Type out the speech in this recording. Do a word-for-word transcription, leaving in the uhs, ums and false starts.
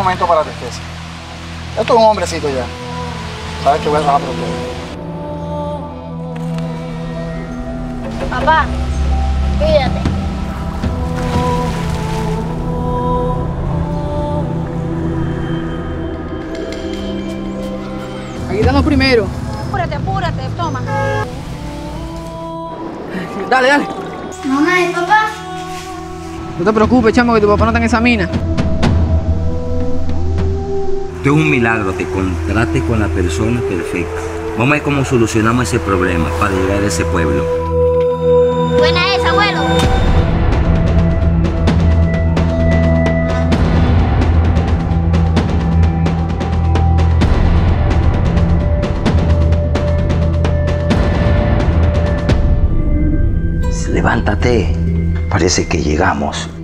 momento para la tristeza. Ya tú eres un hombrecito ya. Sabes que voy a trabajar por ti. Papá, cuídate. Aquí están los primeros. Apúrate, apúrate, toma. Dale, dale. Mamá y papá. No te preocupes, chamo, que tu papá no está en esa mina. Esto es un milagro que contraste con la persona perfecta. Vamos a ver cómo solucionamos ese problema para llegar a ese pueblo. Buena esa, abuelo. Levántate. Parece que llegamos.